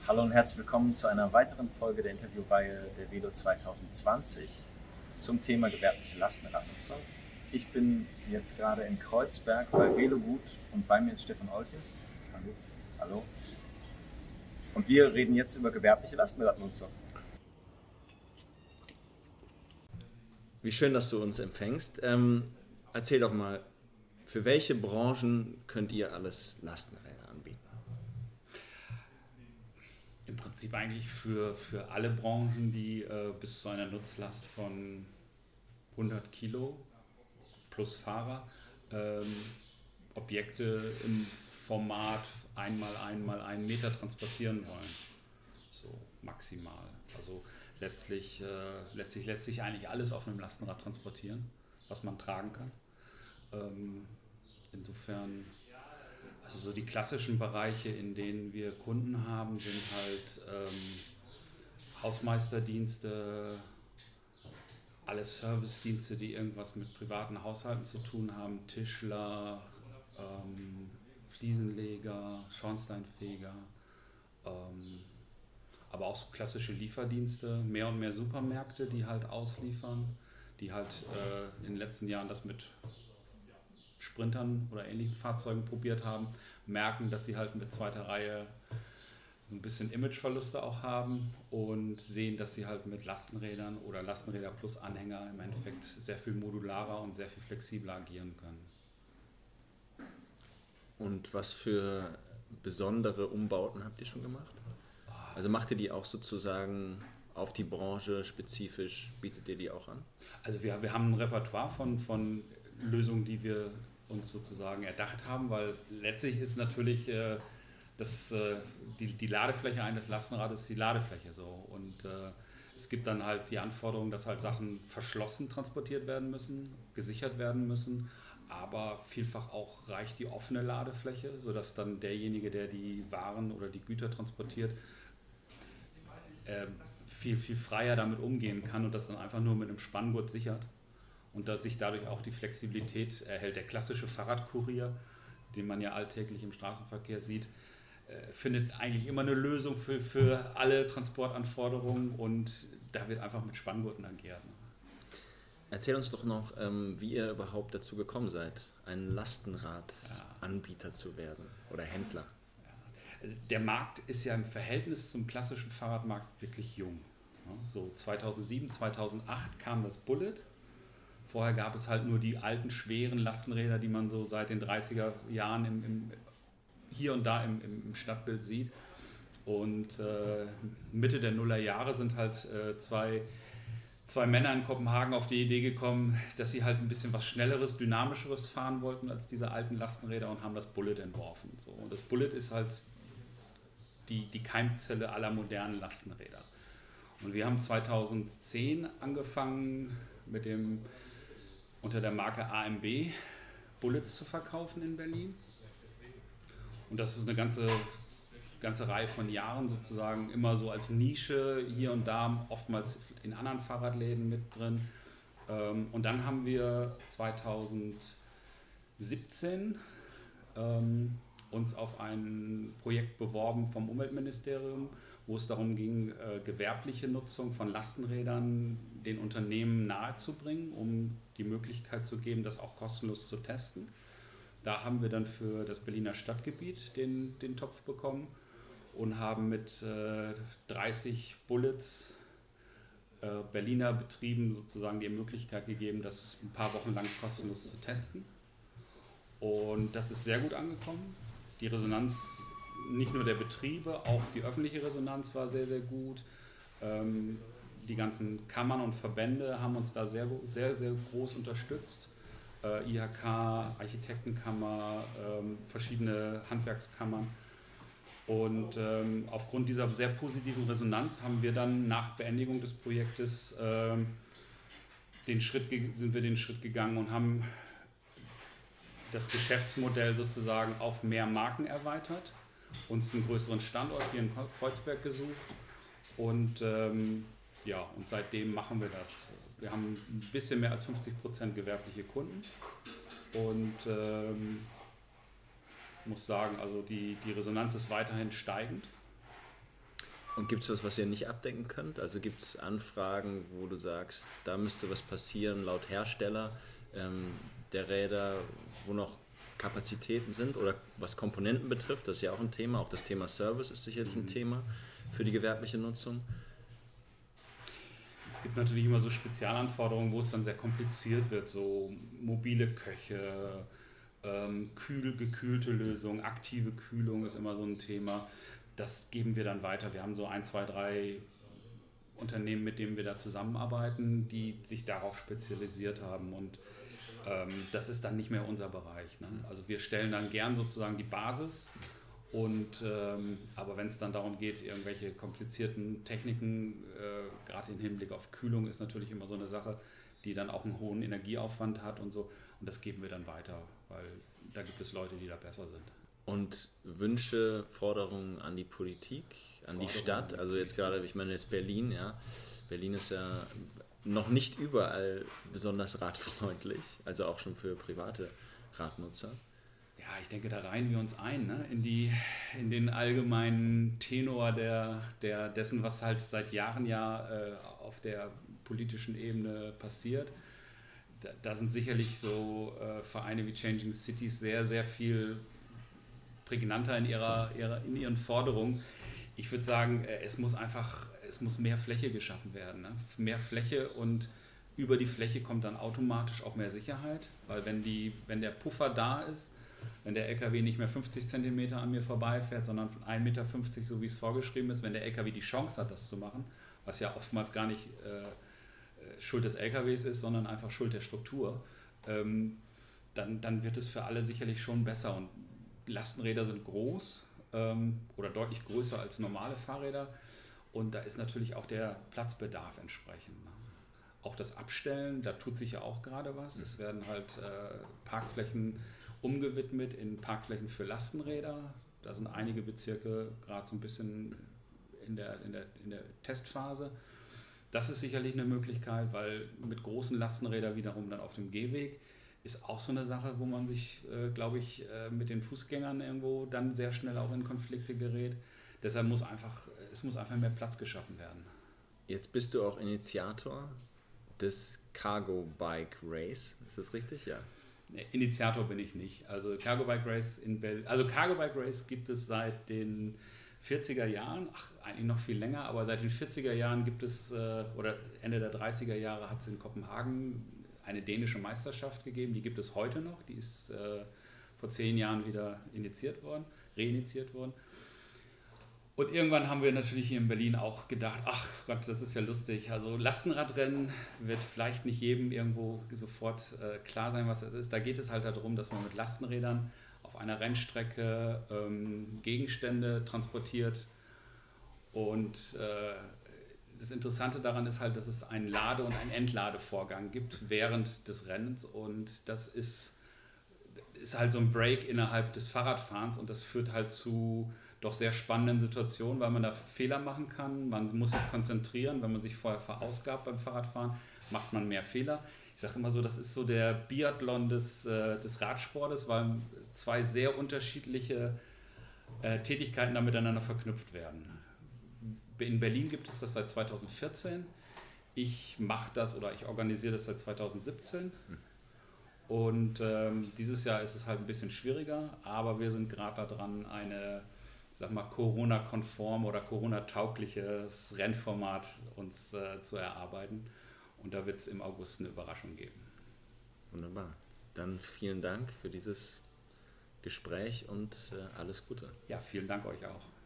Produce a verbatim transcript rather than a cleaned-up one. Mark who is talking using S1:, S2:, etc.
S1: Hallo und herzlich willkommen zu einer weiteren Folge der Interviewreihe der Velo zwanzig zwanzig zum Thema gewerbliche Lastenradnutzung. Ich bin jetzt gerade in Kreuzberg bei Velogut und bei mir ist Stefan Olches. Hallo. Hallo. Und wir reden jetzt über gewerbliche Lastenradnutzung.
S2: Wie schön, dass du uns empfängst. Ähm, erzähl doch mal, für welche Branchen könnt ihr alles Lastenräder anbieten?
S3: Im Prinzip eigentlich für, für alle Branchen, die äh, bis zu einer Nutzlast von hundert Kilo plus Fahrer ähm, Objekte im Format einmal einmal einen Meter transportieren wollen. So maximal. Also letztlich, äh, letztlich lässt sich eigentlich alles auf einem Lastenrad transportieren, was man tragen kann. Ähm, insofern, also so die klassischen Bereiche, in denen wir Kunden haben, sind halt ähm, Hausmeisterdienste, alle Servicedienste, die irgendwas mit privaten Haushalten zu tun haben, Tischler, ähm, Fliesenleger, Schornsteinfeger, ähm, aber auch so klassische Lieferdienste, mehr und mehr Supermärkte, die halt ausliefern, die halt äh, in den letzten Jahren das mit Sprintern oder ähnlichen Fahrzeugen probiert haben, merken, dass sie halt mit zweiter Reihe so ein bisschen Imageverluste auch haben und sehen, dass sie halt mit Lastenrädern oder Lastenräder plus Anhänger im Endeffekt sehr viel modularer und sehr viel flexibler agieren können.
S2: Und was für besondere Umbauten habt ihr schon gemacht? Also macht ihr die auch sozusagen auf die Branche spezifisch, bietet ihr die auch an?
S3: Also wir, wir haben ein Repertoire von, von Lösungen, die wir uns sozusagen erdacht haben, weil letztlich ist natürlich äh, das, äh, die, die Ladefläche eines Lastenrades die Ladefläche so und äh, es gibt dann halt die Anforderung, dass halt Sachen verschlossen transportiert werden müssen, gesichert werden müssen, aber vielfach auch reicht die offene Ladefläche, sodass dann derjenige, der die Waren oder die Güter transportiert, äh, viel, viel freier damit umgehen kann und das dann einfach nur mit einem Spanngurt sichert. Und dass sich dadurch auch die Flexibilität erhält. Der klassische Fahrradkurier, den man ja alltäglich im Straßenverkehr sieht, äh, findet eigentlich immer eine Lösung für, für alle Transportanforderungen und da wird einfach mit Spanngurten agiert.
S2: Erzähl uns doch noch, ähm, wie ihr überhaupt dazu gekommen seid, ein Lastenradanbieter ja. zu werden oder Händler.
S3: Ja. Der Markt ist ja im Verhältnis zum klassischen Fahrradmarkt wirklich jung. So zweitausendsieben, zweitausendacht kam das Bullet. Vorher gab es halt nur die alten, schweren Lastenräder, die man so seit den dreißiger Jahren im, im, hier und da im, im Stadtbild sieht. Und äh, Mitte der Nullerjahre sind halt äh, zwei, zwei Männer in Kopenhagen auf die Idee gekommen, dass sie halt ein bisschen was Schnelleres, Dynamischeres fahren wollten als diese alten Lastenräder und haben das Bullet entworfen. So. Und das Bullet ist halt die, die Keimzelle aller modernen Lastenräder. Und wir haben zweitausendzehn angefangen mit dem unter der Marke A M B Bullets zu verkaufen in Berlin. Und das ist eine ganze, ganze Reihe von Jahren sozusagen immer so als Nische hier und da, oftmals in anderen Fahrradläden mit drin. Und dann haben wir zweitausendsiebzehn ähm, uns auf ein Projekt beworben vom Umweltministerium, wo es darum ging, äh, gewerbliche Nutzung von Lastenrädern den Unternehmen nahezubringen, um die Möglichkeit zu geben, das auch kostenlos zu testen. Da haben wir dann für das Berliner Stadtgebiet den, den Topf bekommen und haben mit äh, dreißig Bullets äh, Berliner Betrieben sozusagen die Möglichkeit gegeben, das ein paar Wochen lang kostenlos zu testen. Und das ist sehr gut angekommen. Die Resonanz nicht nur der Betriebe, auch die öffentliche Resonanz war sehr, sehr gut. Ähm, die ganzen Kammern und Verbände haben uns da sehr, sehr, sehr groß unterstützt. Äh, I H K, Architektenkammer, ähm, verschiedene Handwerkskammern. Und ähm, aufgrund dieser sehr positiven Resonanz haben wir dann nach Beendigung des Projektes ähm, den Schritt, sind wir den Schritt gegangen und haben das Geschäftsmodell sozusagen auf mehr Marken erweitert, uns einen größeren Standort hier in Kreuzberg gesucht und, ähm, ja, und seitdem machen wir das. Wir haben ein bisschen mehr als fünfzig Prozent gewerbliche Kunden und ähm, muss sagen, also die, die Resonanz ist weiterhin steigend.
S2: Und gibt es was, was ihr nicht abdecken könnt? Also gibt es Anfragen, wo du sagst, da müsste was passieren laut Hersteller ähm, der Räder, wo noch Kapazitäten sind oder was Komponenten betrifft, das ist ja auch ein Thema, auch das Thema Service ist sicherlich ein Thema für die gewerbliche Nutzung.
S3: Es gibt natürlich immer so Spezialanforderungen, wo es dann sehr kompliziert wird, so mobile Köche, ähm, kühl, gekühlte Lösungen, aktive Kühlung ist immer so ein Thema. Das geben wir dann weiter. Wir haben so ein, zwei, drei Unternehmen, mit denen wir da zusammenarbeiten, die sich darauf spezialisiert haben und ähm, das ist dann nicht mehr unser Bereich. Ne? Also wir stellen dann gern sozusagen die Basis und ähm, aber wenn es dann darum geht, irgendwelche komplizierten Techniken, äh, gerade im Hinblick auf Kühlung ist natürlich immer so eine Sache, die dann auch einen hohen Energieaufwand hat und so und das geben wir dann weiter, weil da gibt es Leute, die da besser sind.
S2: Und Wünsche, Forderungen an die Politik, an die Stadt, also jetzt gerade, ich meine jetzt Berlin, ja, Berlin ist ja noch nicht überall besonders radfreundlich, also auch schon für private Radnutzer.
S3: Ja, ich denke, da reihen wir uns ein, ne? in, die, in den allgemeinen Tenor der, der, dessen, was halt seit Jahren ja äh, auf der politischen Ebene passiert. Da, da sind sicherlich so äh, Vereine wie Changing Cities sehr, sehr viel prägnanter in, ihrer, ihrer, in ihren Forderungen. Ich würde sagen, es muss einfach, es muss mehr Fläche geschaffen werden. Ne? Mehr Fläche und über die Fläche kommt dann automatisch auch mehr Sicherheit, weil wenn, die, wenn der Puffer da ist, wenn der L K W nicht mehr fünfzig Zentimeter an mir vorbeifährt, sondern ein Meter fünfzig, so wie es vorgeschrieben ist, wenn der L K W die Chance hat, das zu machen, was ja oftmals gar nicht äh, Schuld des L K Ws ist, sondern einfach Schuld der Struktur, ähm, dann, dann wird es für alle sicherlich schon besser. Und Lastenräder sind groß ähm, oder deutlich größer als normale Fahrräder und da ist natürlich auch der Platzbedarf entsprechend. Ne? Auch das Abstellen, da tut sich ja auch gerade was. Es werden halt äh, Parkflächen umgewidmet in Parkflächen für Lastenräder. Da sind einige Bezirke gerade so ein bisschen in der, in der, in der Testphase. Das ist sicherlich eine Möglichkeit, weil mit großen Lastenrädern wiederum dann auf dem Gehweg ist auch so eine Sache, wo man sich, äh, glaube ich, äh, mit den Fußgängern irgendwo dann sehr schnell auch in Konflikte gerät. Deshalb muss einfach, es muss einfach mehr Platz geschaffen werden.
S2: Jetzt bist du auch Initiator des Cargo Bike Race, ist das richtig? Ja.
S3: Nee, Initiator bin ich nicht. Also Cargo Bike Race in Berlin, also Cargo Bike Race gibt es seit den vierziger Jahren, ach eigentlich noch viel länger, aber seit den vierziger Jahren gibt es, äh, oder Ende der dreißiger Jahre hat es in Kopenhagen eine dänische Meisterschaft gegeben, die gibt es heute noch, die ist äh, vor zehn Jahren wieder initiiert worden, reinitiiert worden. Und irgendwann haben wir natürlich hier in Berlin auch gedacht, ach Gott, das ist ja lustig, also Lastenradrennen wird vielleicht nicht jedem irgendwo sofort äh, klar sein, was das ist. Da geht es halt darum, dass man mit Lastenrädern auf einer Rennstrecke ähm, Gegenstände transportiert und äh, das Interessante daran ist halt, dass es einen Lade- und einen Entladevorgang gibt während des Rennens und das ist, ist halt so ein Break innerhalb des Fahrradfahrens und das führt halt zu doch sehr spannenden Situationen, weil man da Fehler machen kann, man muss sich konzentrieren, wenn man sich vorher verausgabt beim Fahrradfahren, macht man mehr Fehler. Ich sage immer so, das ist so der Biathlon des, äh, des Radsportes, weil zwei sehr unterschiedliche äh, Tätigkeiten da miteinander verknüpft werden. In Berlin gibt es das seit zweitausendvierzehn. Ich mache das oder ich organisiere das seit zweitausendsiebzehn. Und ähm, dieses Jahr ist es halt ein bisschen schwieriger, aber wir sind gerade daran, eine, sag mal, Corona-konform oder Corona-taugliches Rennformat uns äh, zu erarbeiten. Und da wird es im August eine Überraschung geben.
S2: Wunderbar. Dann vielen Dank für dieses Gespräch und äh, alles Gute.
S3: Ja, vielen Dank euch auch.